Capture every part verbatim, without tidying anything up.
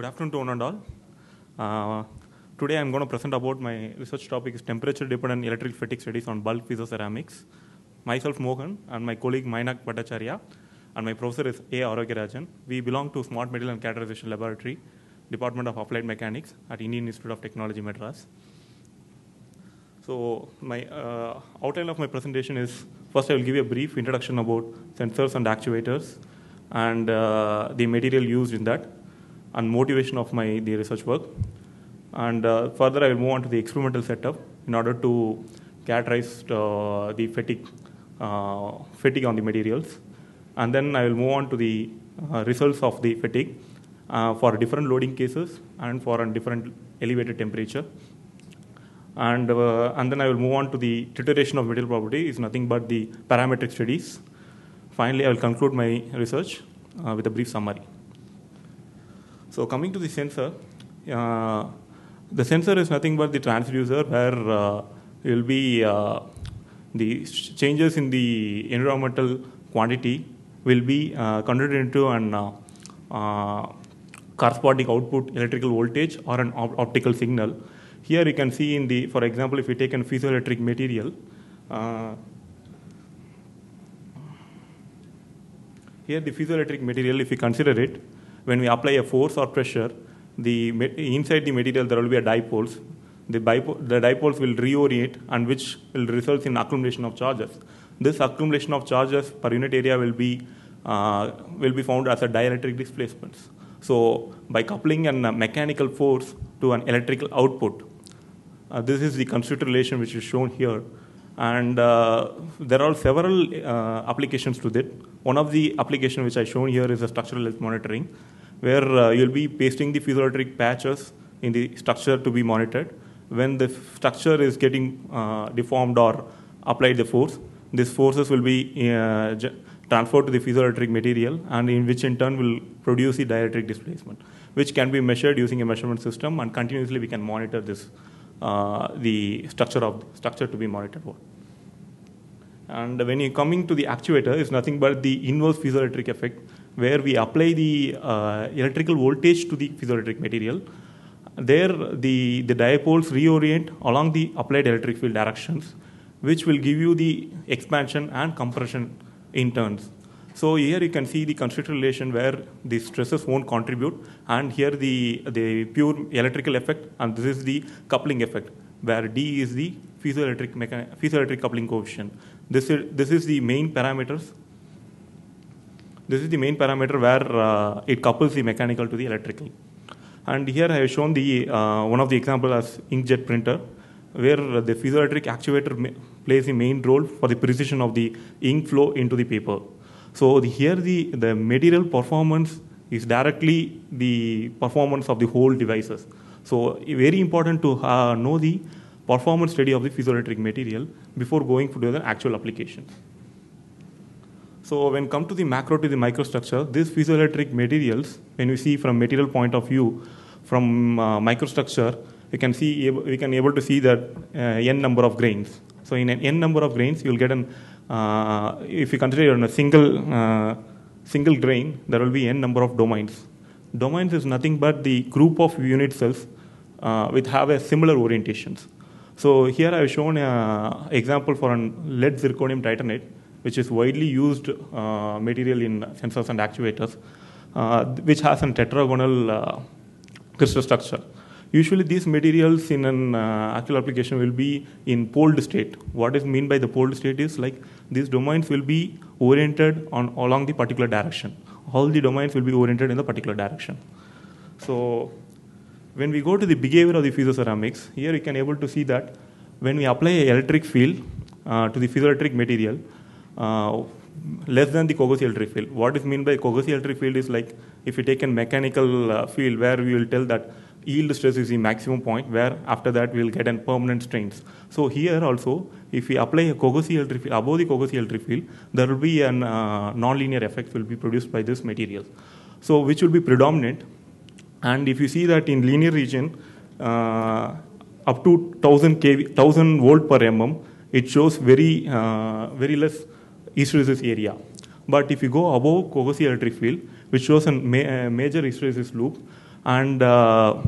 afternoon to one and all. Uh, today I'm going to present about my research topic is temperature dependent electric fatigue studies on bulk piezoceramics. Myself Mohan and my colleague Mainak Bhattacharya and my professor is A. Arogyarajan. We belong to Smart Material and Characterization Laboratory, Department of Applied Mechanics at Indian Institute of Technology, Madras. So my uh, outline of my presentation is, first I will give you a brief introduction about sensors and actuators and uh, the material used in that and motivation of my the research work. And uh, further I will move on to the experimental setup in order to characterize uh, the fatigue, uh, fatigue on the materials. And then I will move on to the uh, results of the fatigue uh, for different loading cases and for a different elevated temperature. And, uh, and then I will move on to the deterioration of material property is nothing but the parametric studies. Finally, I will conclude my research uh, with a brief summary. So coming to the sensor, uh, the sensor is nothing but the transducer where uh, will be uh, the changes in the environmental quantity will be uh, converted into an uh, uh, corresponding output electrical voltage or an op optical signal. Here you can see in the, for example, if you take a piezoelectric material, uh, here the piezoelectric material, if you consider it, when we apply a force or pressure, the inside the material there will be a dipoles. The, the dipoles will reorient and which will result in accumulation of charges. This accumulation of charges per unit area will be uh, will be found as a dielectric displacements. So by coupling a mechanical force to an electrical output, uh, this is the constitutive relation which is shown here. And uh, there are several uh, applications to that. One of the applications which I shown here is a structural health monitoring, where uh, you'll be pasting the piezoelectric patches in the structure to be monitored. When the structure is getting uh, deformed or applied the force, these forces will be uh, transferred to the piezoelectric material, and in which in turn will produce the dielectric displacement, which can be measured using a measurement system, and continuously we can monitor this uh, the structure of the structure to be monitored for. And when you're coming to the actuator, it's nothing but the inverse piezoelectric effect, where we apply the uh, electrical voltage to the piezoelectric material. There, the, the dipoles reorient along the applied electric field directions, which will give you the expansion and compression in turns. So here you can see the constitutive relation where the stresses won't contribute, and here the, the pure electrical effect, and this is the coupling effect, where D is the piezoelectric, piezoelectric coupling coefficient. This is, this is the main parameters. This is the main parameter where uh, it couples the mechanical to the electrical. And here I have shown the uh, one of the example as inkjet printer, where the piezoelectric actuator plays the main role for the precision of the ink flow into the paper. So the, here the, the material performance is directly the performance of the whole devices. So very important to uh, know the performance study of the piezoelectric material before going to the actual application. So when come to the macro to the microstructure, these piezoelectric materials, when we see from material point of view, from uh, microstructure, we can see we can able to see that uh, n number of grains. So in an n number of grains, you will get an uh, if you consider in a single uh, single grain, there will be n number of domains. Domains is nothing but the group of unit cells uh, which have a similar orientations. So here I have shown an example for an lead zirconium titanate, which is widely used uh, material in sensors and actuators, uh, which has a tetragonal uh, crystal structure. Usually these materials in an uh, actual application will be in poled state. What is mean by the poled state is like these domains will be oriented on along the particular direction. All the domains will be oriented in the particular direction. So when we go to the behavior of the piezoceramics, here you can able to see that when we apply an electric field uh, to the piezoelectric material, Uh, less than the Courgoucy electric field. What is mean by Courgoucy electric field is like if you take a mechanical uh, field where we will tell that yield stress is the maximum point, where after that we will get an permanent strains. So here also, if we apply a Courgoucy electric field above the Courgoucy electric field, there will be an uh, non-linear effect will be produced by this material. So which will be predominant. And if you see that in linear region, uh, up to one thousand K V, one thousand volt per mm, it shows very uh, very less hysteresis area. But if you go above Courgoucy electric field, which shows a ma uh, major hysteresis loop, and uh,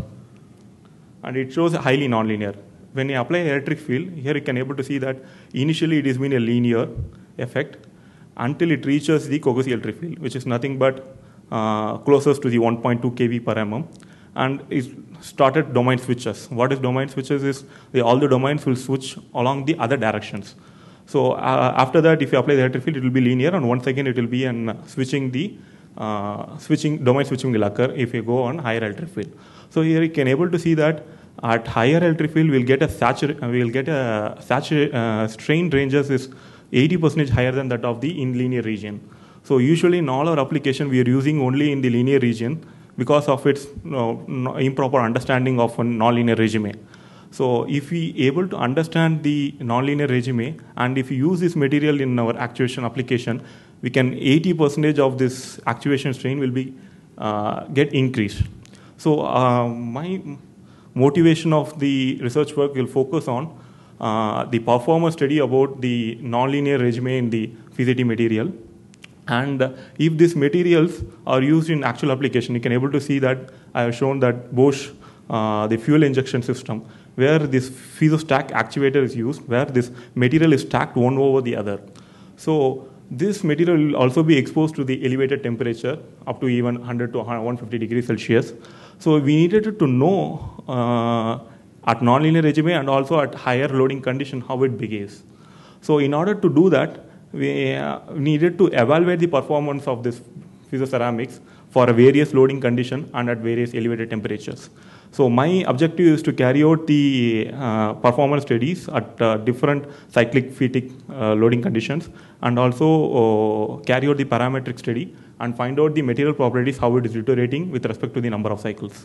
and it shows highly nonlinear. When you apply electric field, here you can able to see that initially it is been a linear effect until it reaches the cohesive electric field, which is nothing but uh, closest to the one point two k V per mm, and it started domain switches. What is domain switches is the, all the domains will switch along the other directions. So uh, after that, if you apply the electric field, it will be linear, and once again it will be an switching the uh, switching domain switching will occur if you go on higher electric field. So here you can able to see that at higher electric field we'll get a satur uh, we'll get a satur uh, strain ranges is eighty percent higher than that of the in linear region. So usually in all our application we are using only in the linear region because of its you know, improper understanding of a nonlinear regime. So if we able to understand the nonlinear regime, and if we use this material in our actuation application, we can eighty percent of this actuation strain will be uh, get increased. So uh, my motivation of the research work will focus on uh, the performance study about the nonlinear regime in the P C T material. And uh, if these materials are used in actual application, you can able to see that I have shown that Bosch, uh, the fuel injection system, where this piezo-stack actuator is used, where this material is stacked one over the other. So this material will also be exposed to the elevated temperature, up to even one hundred to one hundred fifty degrees Celsius. So we needed to know uh, at nonlinear regime and also at higher loading condition how it behaves. So in order to do that, we uh, needed to evaluate the performance of this piezoceramics for a various loading condition and at various elevated temperatures. So my objective is to carry out the uh, performance studies at uh, different cyclic Fitic uh, loading conditions, and also uh, carry out the parametric study and find out the material properties, how it is deteriorating with respect to the number of cycles.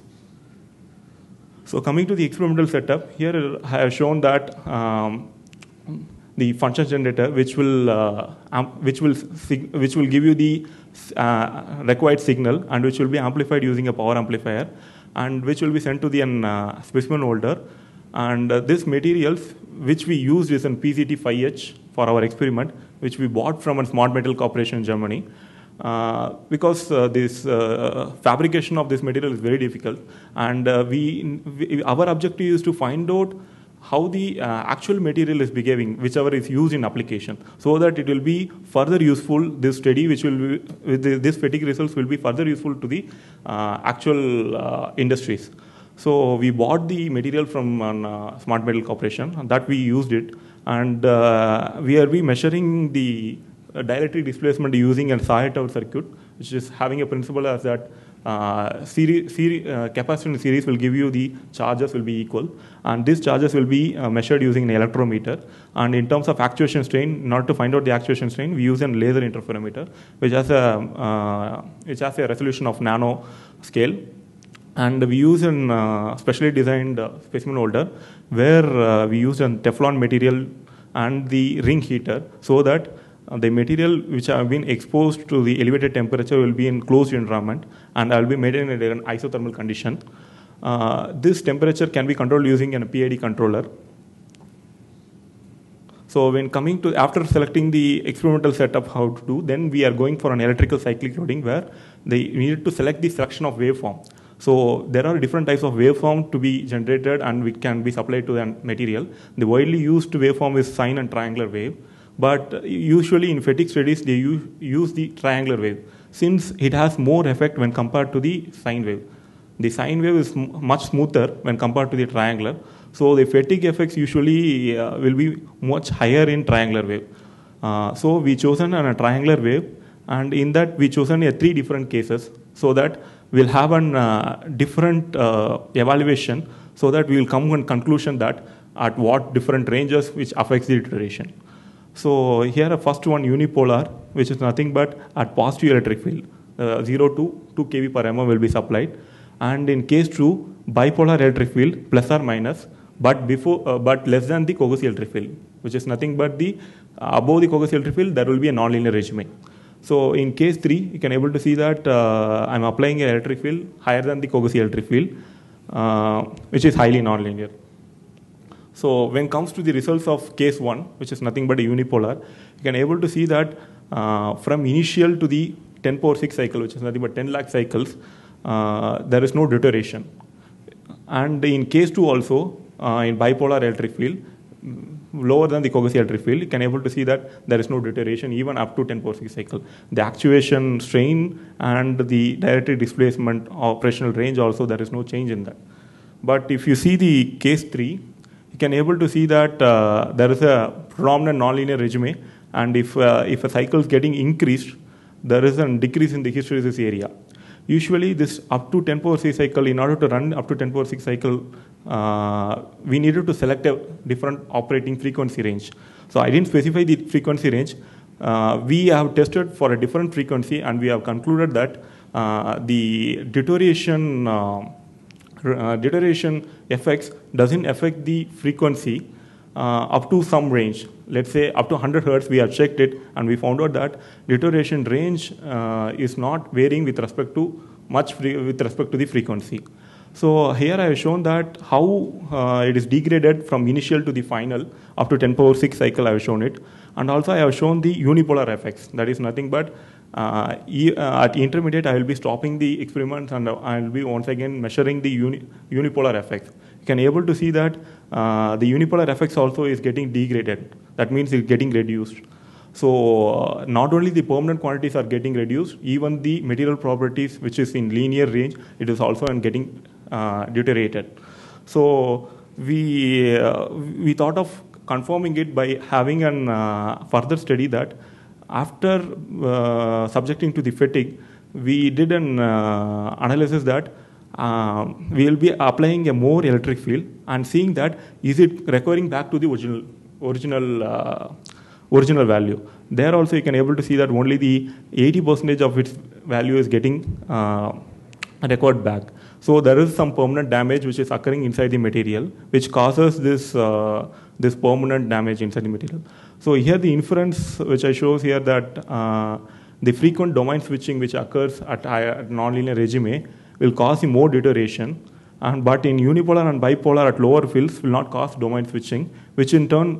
So coming to the experimental setup, here I have shown that um, the function generator, which will uh, which will which will give you the uh, required signal, and which will be amplified using a power amplifier, and which will be sent to the uh, specimen holder. And uh, this materials which we used is in P C T five H for our experiment, which we bought from a Smart Metal Corporation in Germany. Uh, because uh, this uh, fabrication of this material is very difficult, and uh, we, we our objective is to find out how the uh, actual material is behaving, whichever is used in application, so that it will be further useful, this study which will be, with the, this fatigue results will be further useful to the uh, actual uh, industries. So we bought the material from uh, Smart Metal Corporation, and that we used it, and uh, we are be measuring the uh, dielectric displacement using a Saar-Tau circuit, which is having a principle as that Uh, series, series, uh, capacitance series will give you the charges will be equal, and these charges will be uh, measured using an electrometer. And in terms of actuation strain, in order to find out the actuation strain, we use a laser interferometer, which has a uh, which has a resolution of nano scale, and we use a uh, specially designed uh, specimen holder where uh, we use a Teflon material and the ring heater, so that Uh, the material which have been exposed to the elevated temperature will be in closed environment, and I will be made in an isothermal condition. Uh, this temperature can be controlled using a P I D controller. So when coming to, after selecting the experimental setup how to do, then we are going for an electrical cyclic loading where they needed to select the selection of waveform. So there are different types of waveform to be generated and which can be supplied to the material. The widely used waveform is sine and triangular wave. But usually in fatigue studies, they use, use the triangular wave, since it has more effect when compared to the sine wave. The sine wave is much smoother when compared to the triangular. So the fatigue effects usually uh, will be much higher in triangular wave. Uh, so we chosen a triangular wave, and in that we chosen a three different cases, so that we'll have a uh, different uh, evaluation, so that we will come to a conclusion that at what different ranges which affects the deterioration. So here a first one unipolar, which is nothing but at positive electric field, uh, zero to two k V per mm will be supplied, and in case two, bipolar electric field plus or minus, but before uh, but less than the cohesive electric field, which is nothing but the uh, above the cohesive electric field there will be a nonlinear regime. So in case three, you can able to see that uh, I'm applying an electric field higher than the cohesive electric field, uh, which is highly nonlinear. So when it comes to the results of case one, which is nothing but a unipolar, you can able to see that uh, from initial to the ten power six cycle, which is nothing but ten lakh cycles, uh, there is no deterioration. And in case two also, uh, in bipolar electric field, lower than the cohesive electric field, you can able to see that there is no deterioration even up to ten power six cycle. The actuation strain and the dielectric displacement operational range also, there is no change in that. But if you see the case three, you can able to see that uh, there is a predominant nonlinear regime, and if, uh, if a cycle is getting increased, there is a decrease in the hysteresis area. Usually this up to ten power six cycle, in order to run up to ten power six cycle, uh, we needed to select a different operating frequency range. So I didn't specify the frequency range. Uh, we have tested for a different frequency, and we have concluded that uh, the deterioration, uh, uh, deterioration effects doesn't affect the frequency uh, up to some range. Let's say up to one hundred hertz, we have checked it, and we found out that deterioration range uh, is not varying with respect to much free, with respect to the frequency. So here I have shown that how uh, it is degraded from initial to the final up to ten power six cycle. I have shown it, and also I have shown the unipolar effects. That is nothing but uh, e uh, at intermediate I will be stopping the experiments, and I will be once again measuring the uni unipolar effects. You can able to see that uh, the unipolar effects also is getting degraded. That means it's getting reduced. So uh, not only the permanent quantities are getting reduced, even the material properties, which is in linear range, it is also getting uh, deteriorated. So we uh, we thought of confirming it by having an uh, further study that after uh, subjecting to the fatigue, we did an uh, analysis that Uh, we will be applying a more electric field and seeing that is it recurring back to the original original uh, original value. There also you can able to see that only the eighty percent of its value is getting uh, recorded back. So there is some permanent damage which is occurring inside the material, which causes this uh, this permanent damage inside the material. So here the inference which I shows here that uh, the frequent domain switching which occurs at, at nonlinear regime will cause more deterioration, and but in unipolar and bipolar at lower fields will not cause domain switching, which in turn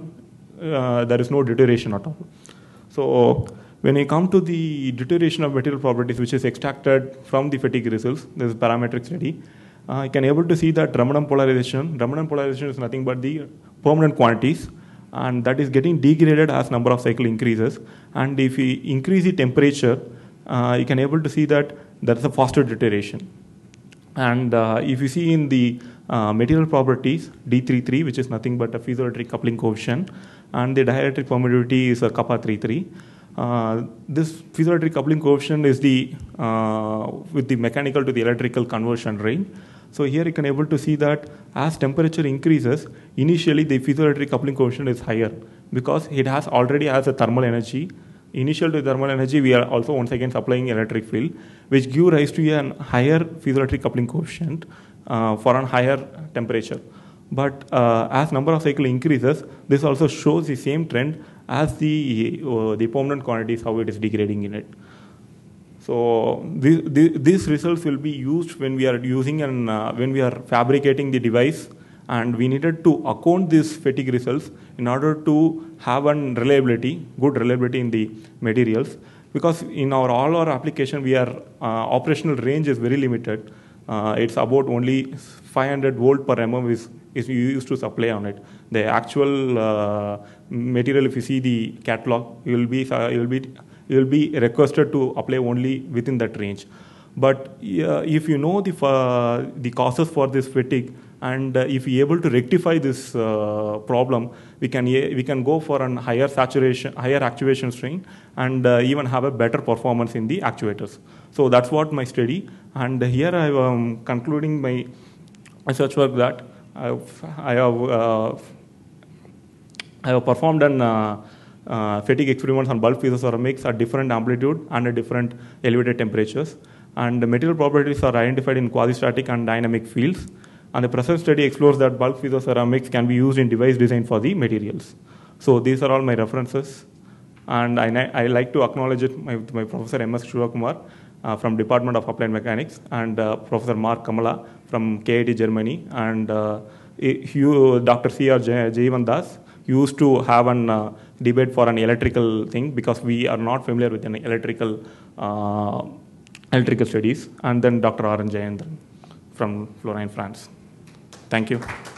uh, there is no deterioration at all. So when you come to the deterioration of material properties, which is extracted from the fatigue results, this is parametric study, uh, you can able to see that Ramanam polarization, Ramanam polarization is nothing but the permanent quantities, and that is getting degraded as number of cycle increases. And if we increase the temperature, uh, you can able to see that there is a faster deterioration. And uh, if you see in the uh, material properties, D thirty-three, which is nothing but a piezoelectric coupling coefficient, and the dielectric permittivity is a kappa thirty-three. Uh, this piezoelectric coupling coefficient is the uh, with the mechanical to the electrical conversion range. So here you can able to see that as temperature increases, initially the piezoelectric coupling coefficient is higher because it has already has a thermal energy. Initial to thermal energy, we are also once again supplying electric field, which give rise to a higher piezoelectric coupling coefficient uh, for a higher temperature. But uh, as number of cycle increases, this also shows the same trend as the uh, the permanent quantities, how it is degrading in it. So this, this, these results will be used when we are using and uh, when we are fabricating the device. And we needed to account these fatigue results in order to have an reliability, good reliability in the materials. Because in our all our application, we are uh, operational range is very limited. Uh, it's about only five hundred volt per mm is, is used to supply on it. The actual uh, material, if you see the catalog, you will be uh, you will be you will be requested to apply only within that range. But uh, if you know the uh, the causes for this fatigue, and uh, if we are able to rectify this uh, problem, we can we can go for a higher saturation, higher actuation strain, and uh, even have a better performance in the actuators. So that's what my study. And here I am um, concluding my research work that I have I have, uh, I have performed an uh, uh, fatigue experiments on bulk piezoceramics at different amplitude and at different elevated temperatures. And the material properties are identified in quasi-static and dynamic fields. And the present study explores that bulk piezoceramics can be used in device design for the materials. So these are all my references. And I, I like to acknowledge it, my, my Professor M S Shivakumar uh, from Department of Applied Mechanics, and uh, Professor Mark Kamala from K I T Germany, and uh, he, Doctor C R Jeevan Das used to have an uh, debate for an electrical thing, because we are not familiar with an electrical uh, electrical studies, and then Doctor R N Jayendran from Florine, France. Thank you.